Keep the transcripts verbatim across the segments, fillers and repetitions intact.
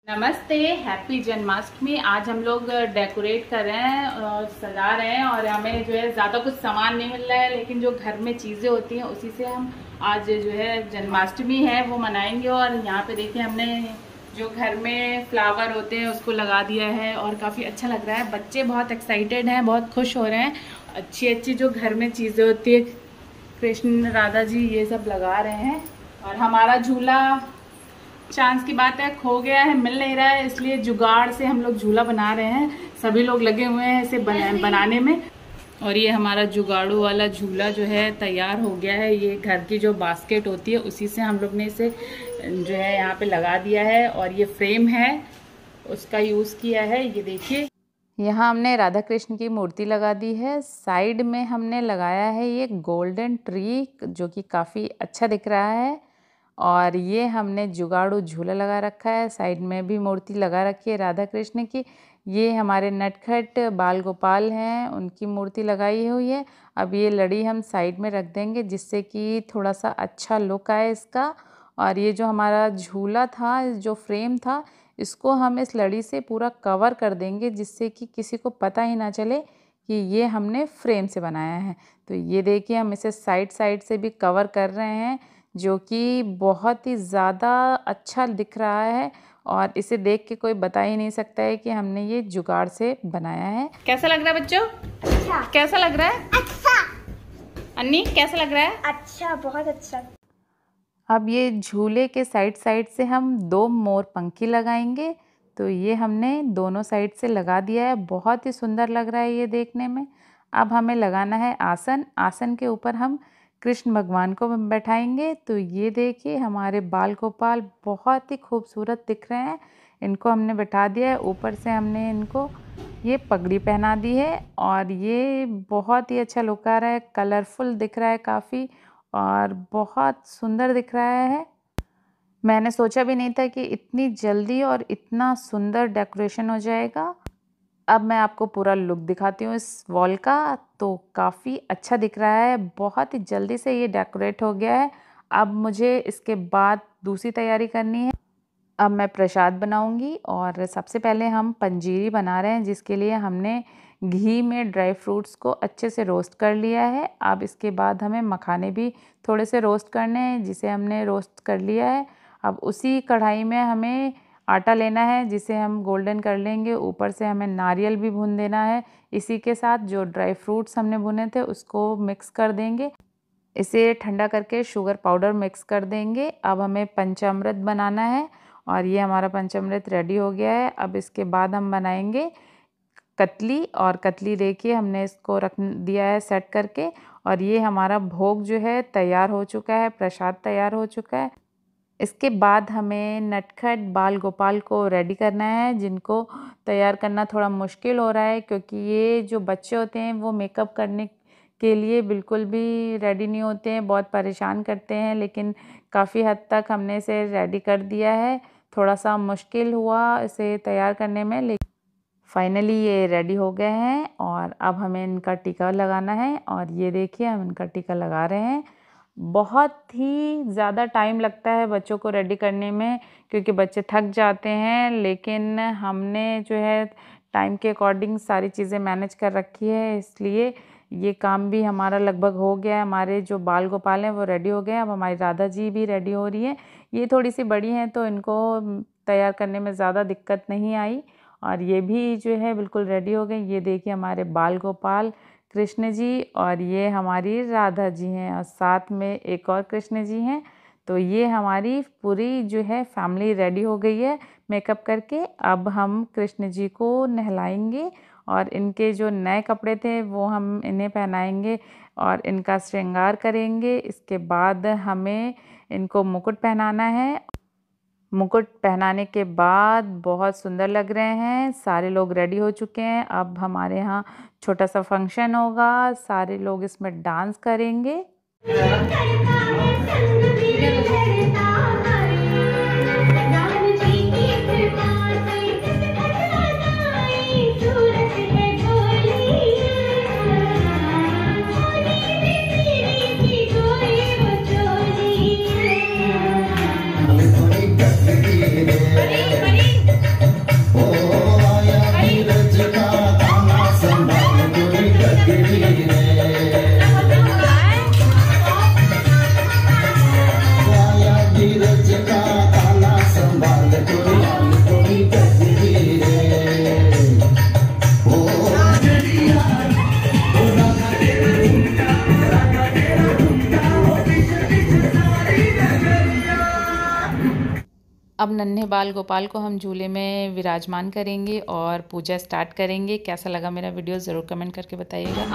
नमस्ते, हैप्पी जन्माष्टमी। आज हम लोग डेकोरेट कर रहे हैं और सजा रहे हैं और हमें जो है ज़्यादा कुछ सामान नहीं मिल रहा है, लेकिन जो घर में चीज़ें होती हैं उसी से हम आज जो है जन्माष्टमी है वो मनाएंगे। और यहाँ पे देखिए हमने जो घर में फ्लावर होते हैं उसको लगा दिया है और काफ़ी अच्छा लग रहा है। बच्चे बहुत एक्साइटेड हैं, बहुत खुश हो रहे हैं। अच्छी अच्छी जो घर में चीज़ें होती है, कृष्ण राधा जी ये सब लगा रहे हैं। और हमारा झूला चांस की बात है खो गया है, मिल नहीं रहा है, इसलिए जुगाड़ से हम लोग झूला बना रहे हैं। सभी लोग लगे हुए हैं इसे बना, बनाने में। और ये हमारा जुगाड़ू वाला झूला जो है तैयार हो गया है। ये घर की जो बास्केट होती है उसी से हम लोग ने इसे जो है यहाँ पे लगा दिया है। और ये फ्रेम है उसका यूज़ किया है। ये देखिए यहाँ हमने राधा कृष्ण की मूर्ति लगा दी है। साइड में हमने लगाया है ये गोल्डन ट्री जो कि काफ़ी अच्छा दिख रहा है। और ये हमने जुगाड़ू झूला लगा रखा है। साइड में भी मूर्ति लगा रखी है राधा कृष्ण की। ये हमारे नटखट बाल गोपाल हैं, उनकी मूर्ति लगाई हुई है। अब ये लड़ी हम साइड में रख देंगे जिससे कि थोड़ा सा अच्छा लुक आए इसका। और ये जो हमारा झूला था, जो फ्रेम था, इसको हम इस लड़ी से पूरा कवर कर देंगे जिससे कि किसी को पता ही ना चले कि ये हमने फ्रेम से बनाया है। तो ये देखिए हम इसे साइड साइड से भी कवर कर रहे हैं जो कि बहुत ही ज़्यादा अच्छा दिख रहा है। और इसे देख के कोई बता ही नहीं सकता है कि हमने ये जुगाड़ से बनाया है। कैसा लग रहा है बच्चों? अच्छा। कैसा लग रहा है? अच्छा। अन्नी कैसा लग रहा है? अच्छा, बहुत अच्छा। अब ये झूले के साइड साइड से हम दो मोर पंखी लगाएंगे। तो ये हमने दोनों साइड से लगा दिया है। बहुत ही सुंदर लग रहा है ये देखने में। अब हमें लगाना है आसन। आसन के ऊपर हम कृष्ण भगवान को बैठाएंगे। तो ये देखिए हमारे बाल गोपाल बहुत ही खूबसूरत दिख रहे हैं। इनको हमने बैठा दिया है। ऊपर से हमने इनको ये पगड़ी पहना दी है और ये बहुत ही अच्छा लुक आ रहा है, कलरफुल दिख रहा है काफ़ी और बहुत सुंदर दिख रहा है। मैंने सोचा भी नहीं था कि इतनी जल्दी और इतना सुंदर डेकोरेशन हो जाएगा। अब मैं आपको पूरा लुक दिखाती हूँ इस वॉल का। तो काफ़ी अच्छा दिख रहा है, बहुत ही जल्दी से ये डेकोरेट हो गया है। अब मुझे इसके बाद दूसरी तैयारी करनी है। अब मैं प्रसाद बनाऊंगी और सबसे पहले हम पंजीरी बना रहे हैं जिसके लिए हमने घी में ड्राई फ्रूट्स को अच्छे से रोस्ट कर लिया है। अब इसके बाद हमें मखाने भी थोड़े से रोस्ट करने हैं जिसे हमने रोस्ट कर लिया है। अब उसी कढ़ाई में हमें आटा लेना है जिसे हम गोल्डन कर लेंगे। ऊपर से हमें नारियल भी भून देना है। इसी के साथ जो ड्राई फ्रूट्स हमने भुने थे उसको मिक्स कर देंगे। इसे ठंडा करके शुगर पाउडर मिक्स कर देंगे। अब हमें पंचामृत बनाना है और ये हमारा पंचामृत रेडी हो गया है। अब इसके बाद हम बनाएंगे कतली। और कतली देखिए हमने इसको रख दिया है सेट करके। और ये हमारा भोग जो है तैयार हो चुका है, प्रसाद तैयार हो चुका है। इसके बाद हमें नटखट बाल गोपाल को रेडी करना है जिनको तैयार करना थोड़ा मुश्किल हो रहा है क्योंकि ये जो बच्चे होते हैं वो मेकअप करने के लिए बिल्कुल भी रेडी नहीं होते हैं, बहुत परेशान करते हैं। लेकिन काफ़ी हद तक हमने इसे रेडी कर दिया है। थोड़ा सा मुश्किल हुआ इसे तैयार करने में, लेकिन फाइनली ये रेडी हो गए हैं। और अब हमें इनका टीका लगाना है। और ये देखिए हम इनका टीका लगा रहे हैं। बहुत ही ज़्यादा टाइम लगता है बच्चों को रेडी करने में क्योंकि बच्चे थक जाते हैं, लेकिन हमने जो है टाइम के अकॉर्डिंग सारी चीज़ें मैनेज कर रखी है, इसलिए ये काम भी हमारा लगभग हो गया है। हमारे जो बाल गोपाल हैं वो रेडी हो गए हैं। अब हमारी राधा जी भी रेडी हो रही हैं। ये थोड़ी सी बड़ी हैं तो इनको तैयार करने में ज़्यादा दिक्कत नहीं आई। और ये भी जो है बिल्कुल रेडी हो गए। ये देखिए हमारे बाल गोपाल कृष्ण जी और ये हमारी राधा जी हैं और साथ में एक और कृष्ण जी हैं। तो ये हमारी पूरी जो है फैमिली रेडी हो गई है मेकअप करके। अब हम कृष्ण जी को नहलाएंगे और इनके जो नए कपड़े थे वो हम इन्हें पहनाएंगे और इनका श्रृंगार करेंगे। इसके बाद हमें इनको मुकुट पहनाना है। मुकुट पहनाने के बाद बहुत सुंदर लग रहे हैं। सारे लोग रेडी हो चुके हैं। अब हमारे यहाँ छोटा सा फंक्शन होगा, सारे लोग इसमें डांस करेंगे। Ready, ready. अब नन्हे बाल गोपाल को हम झूले में विराजमान करेंगे और पूजा स्टार्ट करेंगे। कैसा लगा मेरा वीडियो ज़रूर कमेंट करके बताइएगा।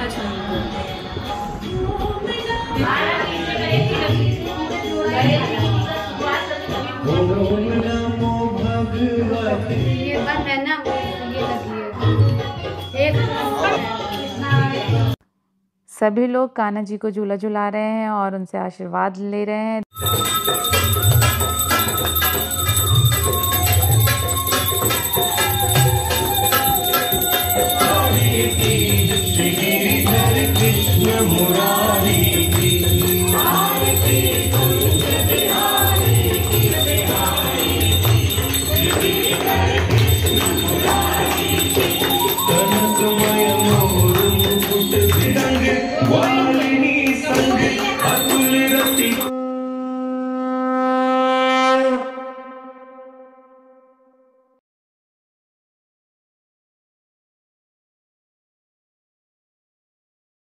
ये बंद है ना, ये लगी है। सभी लोग कान्हा जी को झूला झुला रहे हैं और उनसे आशीर्वाद ले रहे हैं।